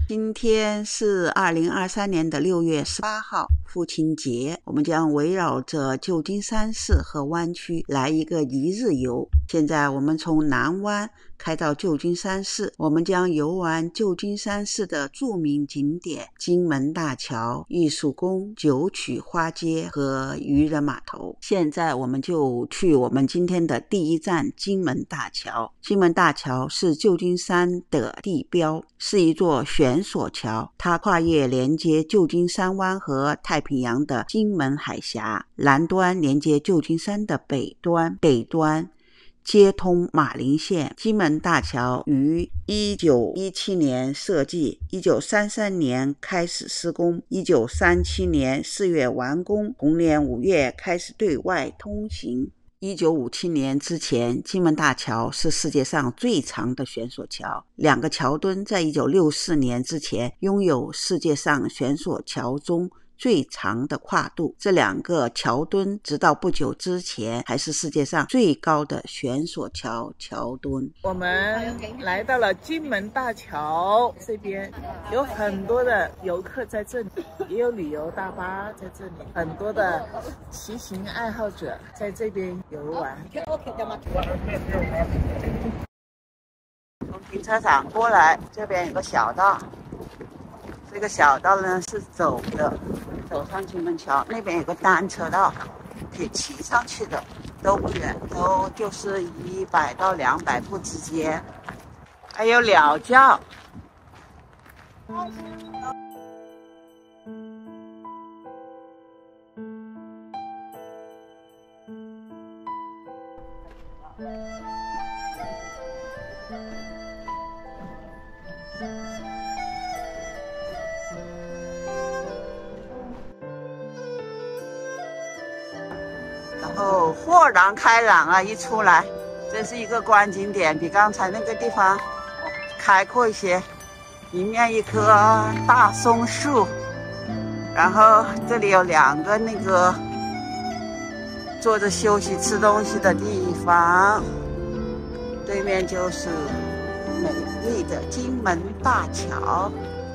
今天是2023年的6月18号，父亲节。我们将围绕着旧金山市和湾区来一个一日游。现在我们从南湾开到旧金山市，我们将游玩旧金山市的著名景点金门大桥、艺术宫、九曲花街和渔人码头。现在我们就去我们今天的第一站金门大桥。金门大桥是旧金山的地标，是一座悬索桥，它跨越连接旧金山湾和太平洋的金门海峡，南端连接旧金山的北端接通马林县。金门大桥于1917年设计，1933年开始施工，1937年4月完工，同年5月开始对外通行。1957年之前，金门大桥是世界上最长的悬索桥。两个桥墩在1964年之前拥有世界上悬索桥中最长的跨度，这两个桥墩直到不久之前还是世界上最高的悬索桥墩。 我们来到了金门大桥这边，有很多的游客在这里，也有旅游大巴在这里，很多的骑行爱好者在这边游玩。 从停车场过来，这边有个小道，这个小道呢是走上金门桥，那边有个单车道，可以骑上去的，都不远，都就是100到200步之间。还有鸟叫。然后豁然开朗啊，一出来这是一个观景点，比刚才那个地方开阔一些，迎面一棵大松树，然后这里有2个那个坐着休息吃东西的地方，对面就是美丽的金门大桥。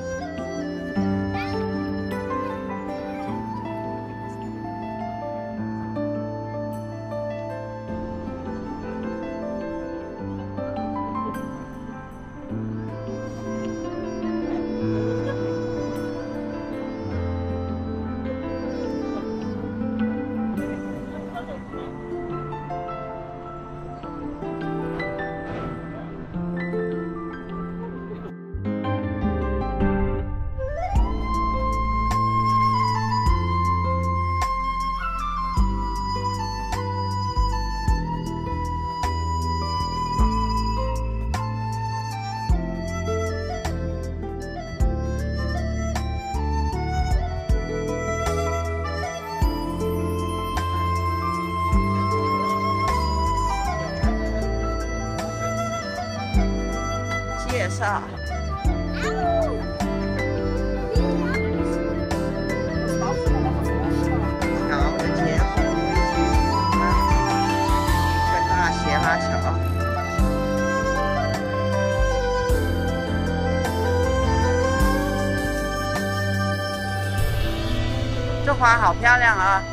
介绍桥的结合，这大斜拉桥，这花好漂亮啊！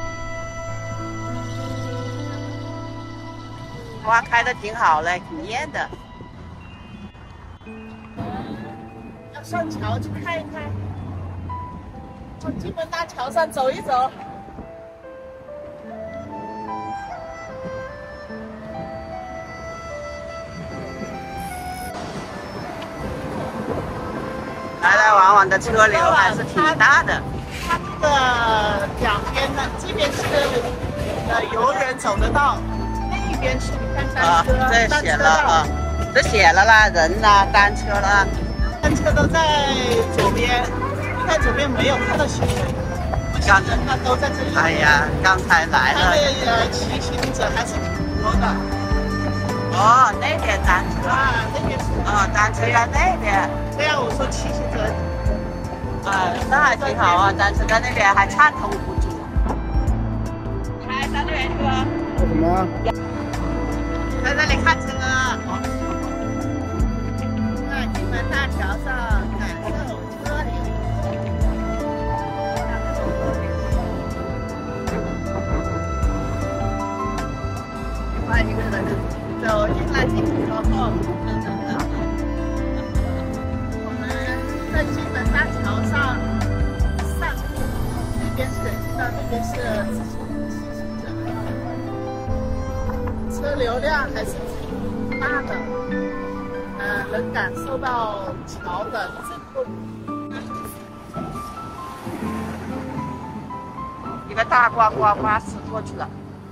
花开的挺好嘞，挺艳的。 上桥去看一看，从金门大桥上走一走。 来来往往的车流还是挺大的。 它这个两边呢，这边是游人走得到，那一边是你看单车， 这写了啊，这写了啦，人啦，单车啦。 单车都在左边，你看左边没有看到行人，行人他都在这里。 哎呀，刚才来了。 他的骑行者还是挺多的。 哦，那边单车啊，那边是。 哦，单车在那边。 对呀，我说骑行者。 那还挺好啊，单车在那边还畅通无阻。你还上那边去了？ 做什么？ 在这里看车。 在金门大桥上感受。 在金门大桥上散步，那边是人行道，那边是自行车，车流量还是挺大的，能感受到桥的震动。 一个大观光巴士过去了。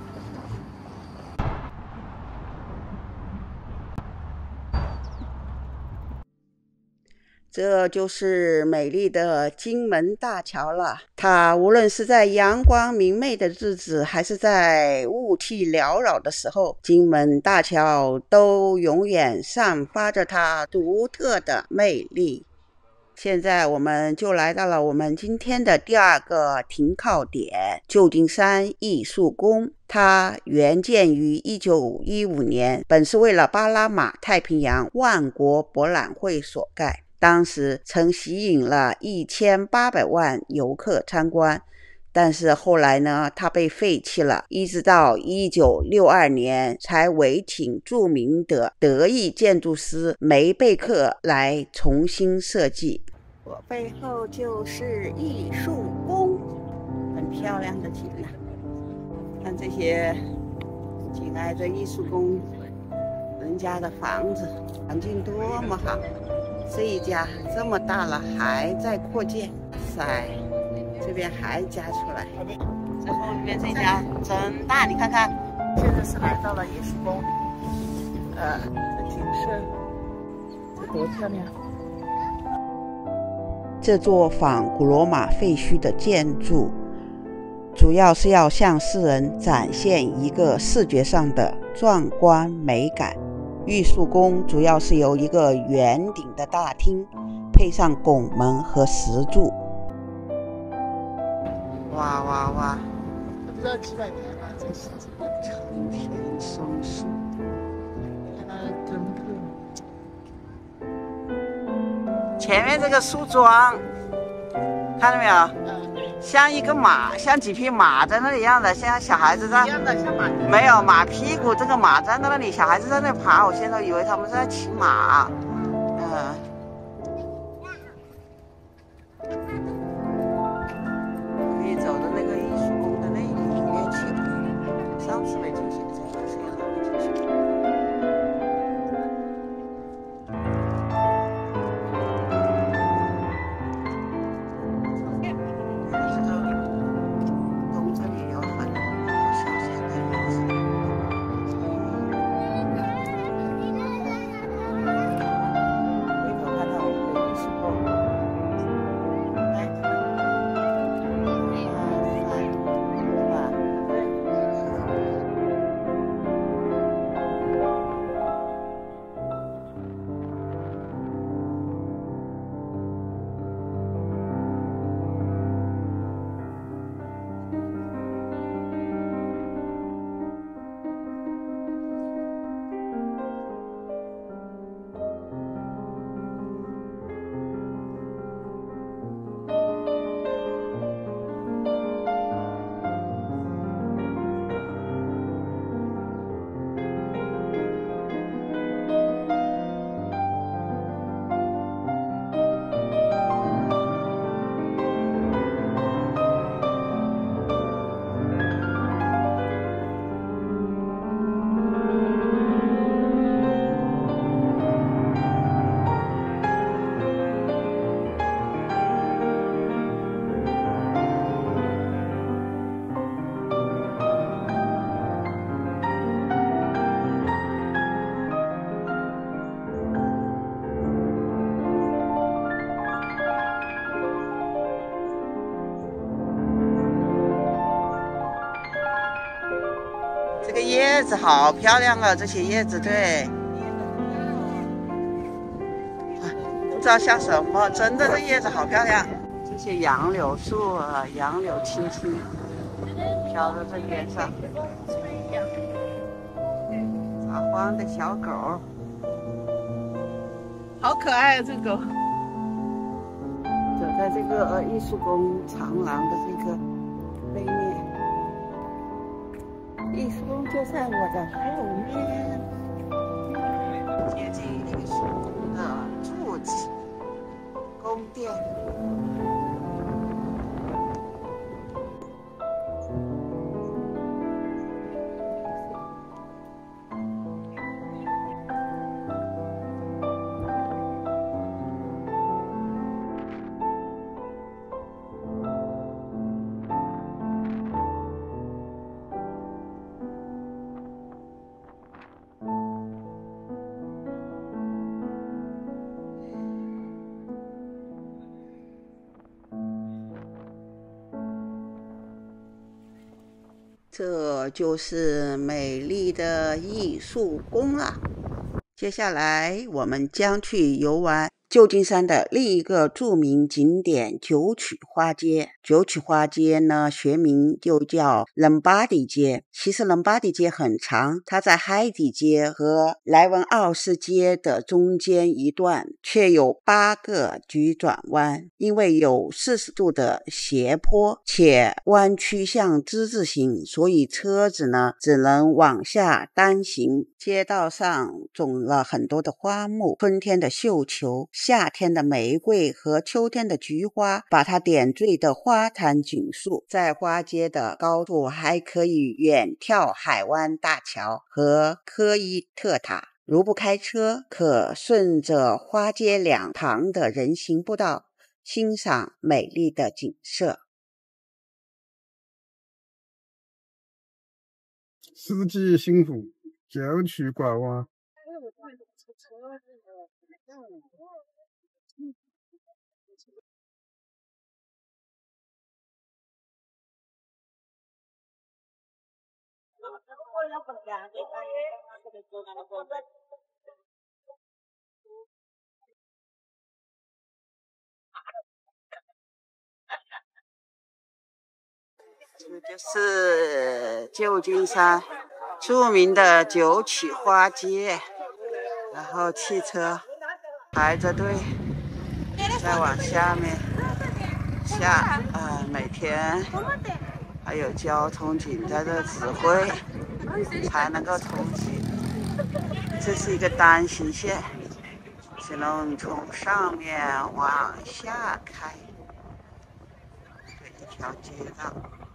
这就是美丽的金门大桥了。它无论是在阳光明媚的日子，还是在雾气缭绕的时候，金门大桥都永远散发着它独特的魅力。现在我们就来到了我们今天的第二个停靠点——旧金山艺术宫。它原建于1915年，本是为了巴拿马太平洋万国博览会所盖。当时曾吸引了1800万游客参观，但是后来呢，它被废弃了，一直到1962年才委请著名的德意建筑师梅贝克来重新设计。我背后就是艺术宫，很漂亮的景啊！看这些紧挨着艺术宫人家的房子，环境多么好。这一家这么大了还在扩建，塞，这边还加出来。这后面这家真大，你看看。 现在是来到了艺术宫，这景色，这多漂亮！ 这座仿古罗马废墟的建筑，主要是要向世人展现一个视觉上的壮观美感。艺术宫主要是由一个圆顶的大厅，配上拱门和石柱。哇哇哇！ 不知道几百年了，这是成片松树， 看它根部。 前面这个树桩，看到没有？像一个马，像几匹马在那里一样的，像小孩子在。 一样的，像马。 没有马屁股，这个马站在那里，小孩子在那爬，我现在以为他们是在骑马。可以走的那个艺术宫的那里面去，上次没进去，这次也没进去。这个叶子好漂亮啊！这些叶子，对，不知道像什么，真的这叶子好漂亮。这些杨柳树啊，杨柳青青，飘在这边上。撒欢的小狗， 好可爱啊！这狗。 走在这个艺术宫长廊的这个背面。艺术宫就在我的后面，接近艺术宫的柱子，宫宫殿。这就是美丽的艺术宫了。接下来我们将去游玩旧金山的另一个著名景点九曲花街。九曲花街呢，学名就叫伦巴第街。其实伦巴第街很长，它在海底街和莱文奥斯街的中间一段，却有8个急转弯。因为有40度的斜坡，且弯曲向之字形，所以车子呢只能往下单行。街道上种了很多的花木，春天的绣球，夏天的玫瑰和秋天的菊花，把它点缀的花坛锦束。在花街的高处还可以远眺海湾大桥和科伊特塔。如不开车，可顺着花街两旁的人行步道欣赏美丽的景色。 司机辛苦，九曲拐弯。 这就是旧金山著名的九曲花街，然后汽车排着队再往下面下，每天还有交通警在这指挥才能够通行。这是一个单行线，只能从上面往下开的一条街道。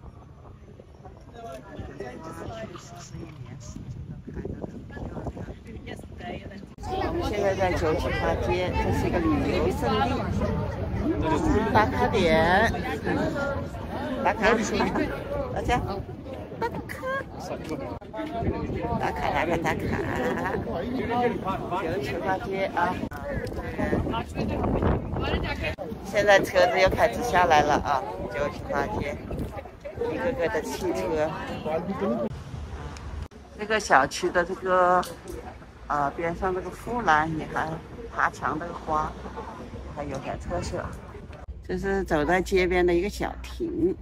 我们现在在九曲花街，这是一个旅游胜地，打卡点，打卡，大家打卡，九曲花街啊！现在车子又开始下来了啊！九曲花街。一个个的汽车，这个小区的这个边上这个护栏也还爬墙这个花还有点特色。这是走在街边的一个小亭。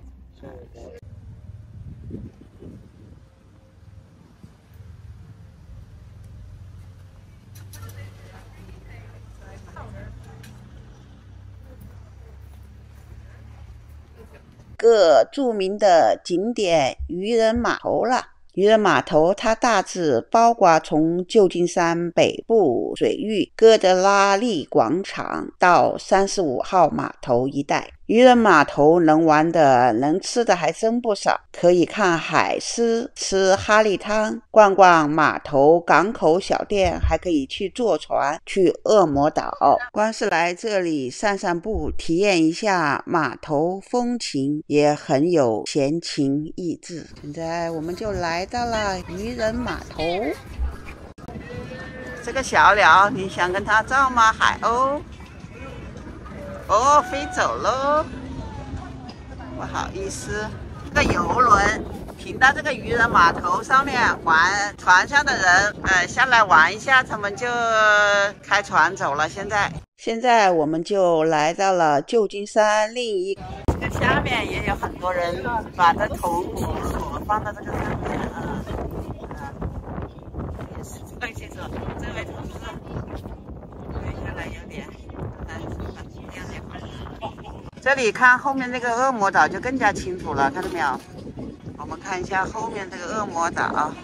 个著名的景点渔人码头了。渔人码头它大致包括从旧金山北部水域哥德拉利广场到35号码头一带。渔人码头能玩的能吃的还真不少，可以看海狮，吃哈利汤，逛逛码头港口小店，还可以去坐船去恶魔岛。光是来这里散散步，体验一下码头风情，也很有闲情逸致。现在我们就来到了渔人码头。这个小鸟，你想跟它照吗？海鸥。哦，飞走喽！不好意思，这个游轮停到这个渔人码头上面玩，船上的人下来玩一下，他们就开船走了。现在我们就来到了旧金山另一个，这个下面也有很多人把这铜锁放到这个上面也是这位先生，这位同事，对下来有点这里看后面那个恶魔岛就更加清楚了，看到没有？我们看一下后面这个恶魔岛。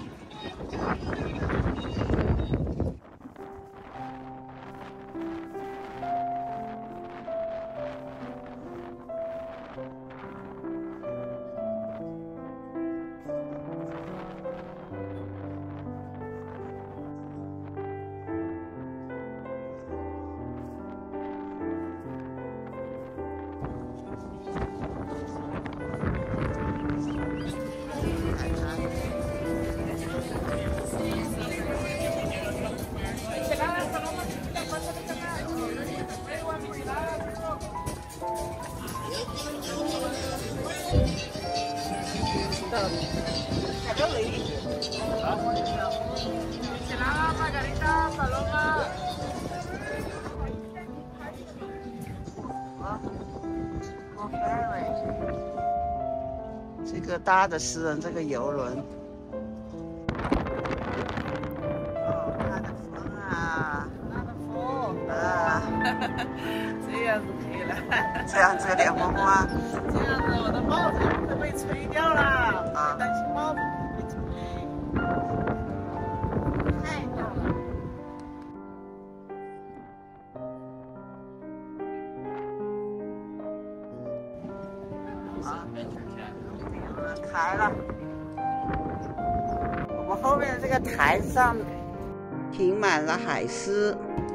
这个搭的私人这个游轮，看着风啊， 这样子可以了。 这样子有点风吗？ 这样子我的帽子会被吹掉了，担心帽子被吹。太漂亮了。开了，我们后面这个台上停满了海狮。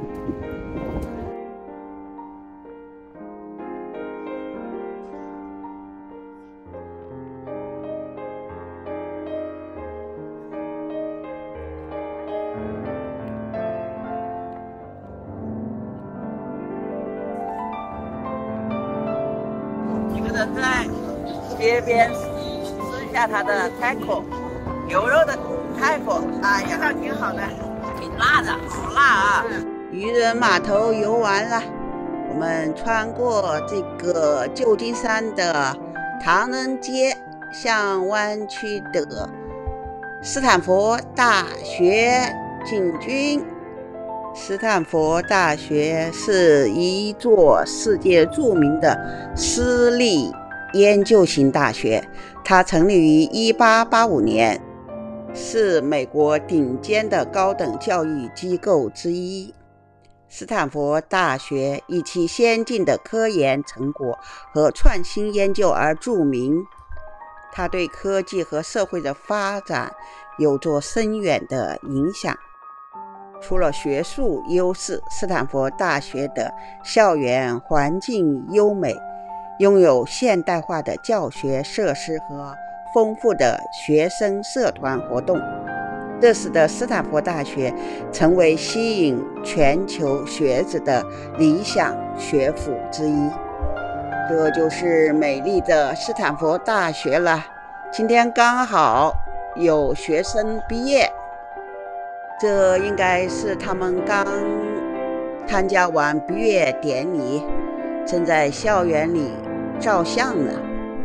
一个人在街边吃一下他的 taco， 牛肉的 taco， 味道挺好的，挺辣的，好辣啊！渔人码头游完了，我们穿过这个旧金山的唐人街，向湾区的斯坦福大学进军。斯坦福大学是一座世界著名的私立研究型大学，它成立于1885年，是美国顶尖的高等教育机构之一。斯坦福大学以其先进的科研成果和创新研究而著名，它对科技和社会的发展有着深远的影响。除了学术优势，斯坦福大学的校园环境优美，拥有现代化的教学设施和丰富的学生社团活动，这使得斯坦福大学成为吸引全球学子的理想学府之一。这就是美丽的斯坦福大学了。今天刚好有学生毕业，这应该是他们刚参加完毕业典礼，正在校园里照相呢。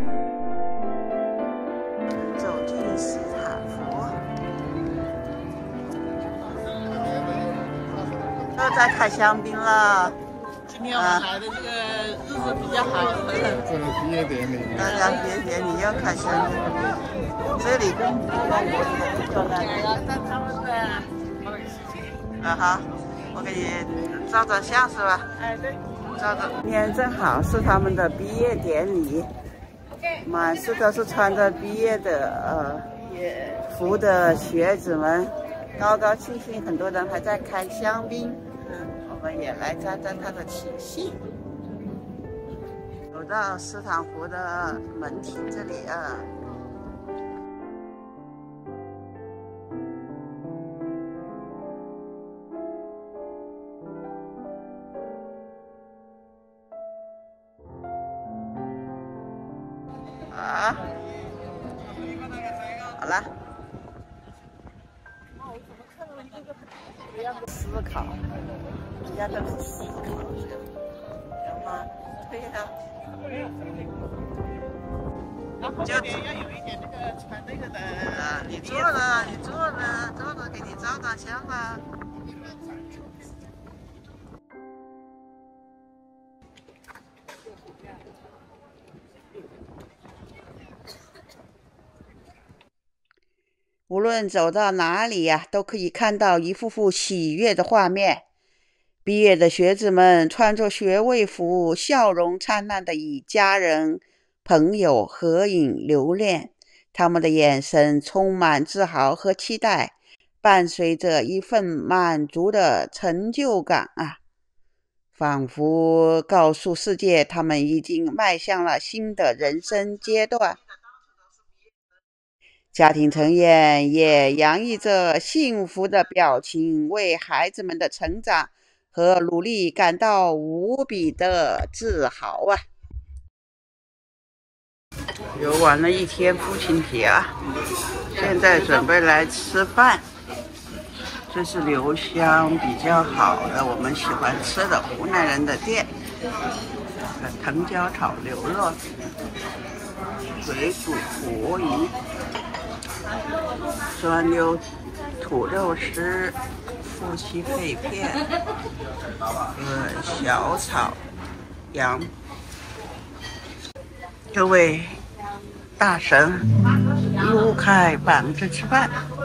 走进斯坦福，又在开香槟了。 今天我们来的这个日子比较好。 这是毕业典礼。 大家毕业典礼要开香槟，这里跟外国一样漂亮。 在他们的。 好，我给你照照相是吧？ 哎，对， 照照。今天正好是他们的毕业典礼，满是都是穿着毕业的服的学子们，高高兴兴，很多人还在开香槟。我们也来沾沾他的气息。走到斯坦福的门厅这里啊。好了。思考，人家都是思考这个，行吗？对呀。 然后这边要有一点那个穿那个的。 你坐着，给你照张相吧。无论走到哪里呀，都可以看到一幅幅喜悦的画面。毕业的学子们穿着学位服，笑容灿烂地与家人、朋友合影留念。他们的眼神充满自豪和期待，伴随着一份满足的成就感啊，仿佛告诉世界，他们已经迈向了新的人生阶段。家庭成员也洋溢着幸福的表情，为孩子们的成长和努力感到无比的自豪啊！ 游玩了一天父亲节啊，现在准备来吃饭。这是留香比较好的，我们喜欢吃的湖南人的店。藤椒炒牛肉、水煮活鱼、酸溜土豆丝、夫妻肺片、小炒羊。各位大神，撸开膀子吃饭。